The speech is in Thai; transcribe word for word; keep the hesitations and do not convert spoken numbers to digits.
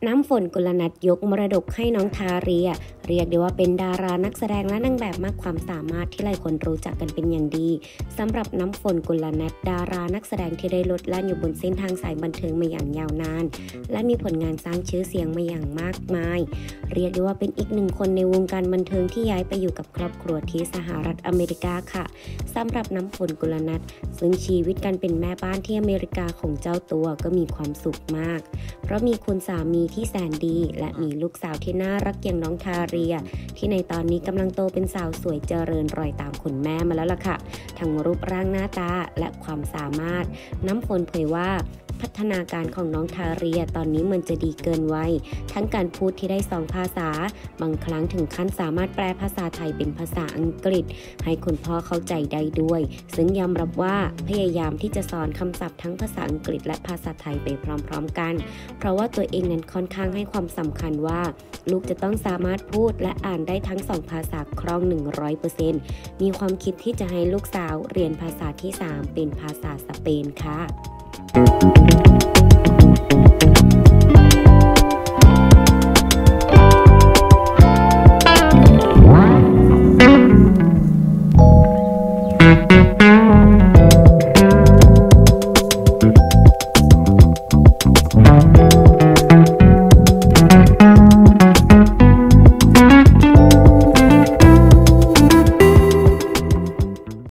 น้ำฝนกุลนัทยกมรดกให้น้องทาเรียเรียกได้ว่าเป็นดารานักแสดงและนางแบบมากความสามารถที่หลายคนรู้จักกันเป็นอย่างดีสำหรับน้ำฝนกุลนัทดารานักแสดงที่ได้ลดแล่นอยู่บนเส้นทางสายบันเทิงมาอย่างยาวนานและมีผลงานสร้างชื่อเสียงมาอย่างมากมายเรียกได้ว่าเป็นอีกหนึ่งคนในวงการบันเทิงที่ย้ายไปอยู่กับครอบครัวที่สหรัฐอเมริกาค่ะสำหรับน้ำฝนกุลนัทซึ่งชีวิตการเป็นแม่บ้านที่อเมริกาของเจ้าตัวก็มีความสุขมากเพราะมีคุณสามีที่แสนดีและมีลูกสาวที่น่ารักอย่างน้องทาเรียที่ในตอนนี้กำลังโตเป็นสาวสวยเจริญรอยตามคุณแม่มาแล้วล่ะค่ะทั้งรูปร่างหน้าตาและความสามารถน้ำฝนเผยว่าพัฒนาการของน้องทาเรียตอนนี้มันจะดีเกินวัยทั้งการพูดที่ได้สองภาษาบางครั้งถึงขั้นสามารถแปลภาษาไทยเป็นภาษาอังกฤษให้คุณพ่อเข้าใจได้ด้วยซึ่งยอมรับว่าพยายามที่จะสอนคำศัพท์ทั้งภาษาอังกฤษและภาษาไทยไปพร้อมๆกันเพราะว่าตัวเองนั้นค่อนข้างให้ความสำคัญว่าลูกจะต้องสามารถพูดและอ่านได้ทั้งสองภาษาคล่อง หนึ่งร้อยเปอร์เซ็นต์ มีความคิดที่จะให้ลูกสาวเรียนภาษาที่สามเป็นภาษาสเปนค่ะ